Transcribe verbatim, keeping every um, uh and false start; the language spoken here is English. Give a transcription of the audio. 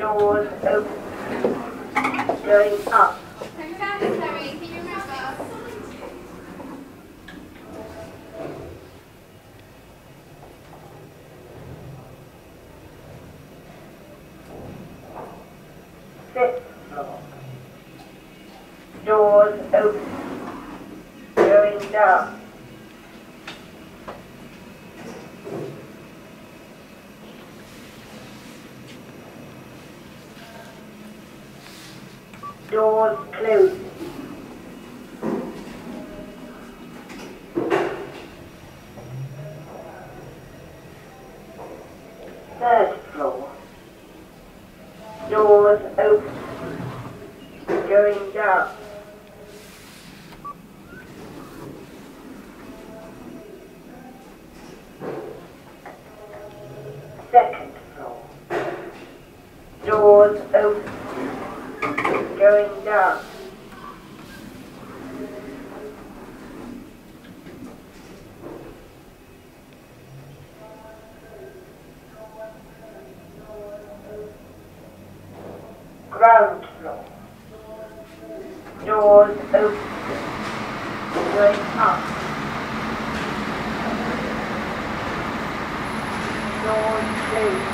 Doors open. Going up. Terry, can you remember? Fifth floor. Doors open. Going down. Doors closed. Third floor. Doors open. Going down. Second floor. Doors open. Going down. Ground floor. Doors open. Going up. Doors closed.